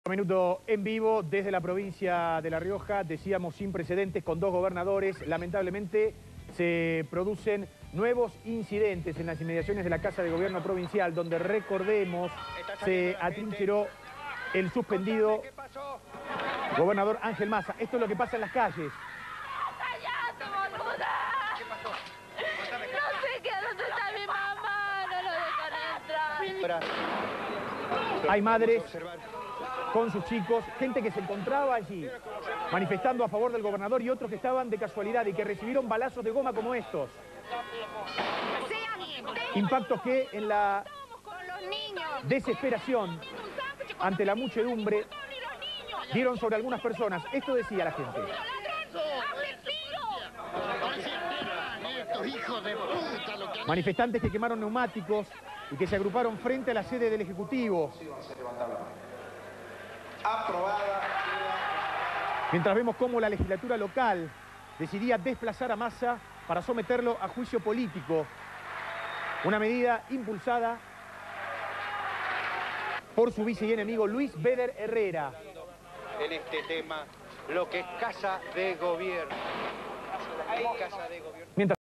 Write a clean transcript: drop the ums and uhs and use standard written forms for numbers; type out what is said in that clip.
Minuto en vivo desde la provincia de La Rioja, decíamos sin precedentes con dos gobernadores. Lamentablemente se producen nuevos incidentes en las inmediaciones de la Casa de Gobierno Provincial, donde recordemos se atrincheró el suspendido gobernador Ángel Massa. Esto es lo que pasa en las calles. ¡Cállate, boluda! ¿Qué pasó? No sé qué, ¿dónde está mi mamá? No lo dejan entrar. Hay madres con sus chicos, gente que se encontraba allí manifestando a favor del gobernador y otros que estaban de casualidad y que recibieron balazos de goma como estos. Impactos que en la desesperación ante la muchedumbre dieron sobre algunas personas. Esto decía la gente. Manifestantes que quemaron neumáticos y que se agruparon frente a la sede del Ejecutivo. Aprobada. Mientras vemos cómo la legislatura local decidía desplazar a Massa para someterlo a juicio político. Una medida impulsada por su vice y enemigo Luis Beder Herrera. En este tema, lo que es Casa de Gobierno. Casa de Gobierno.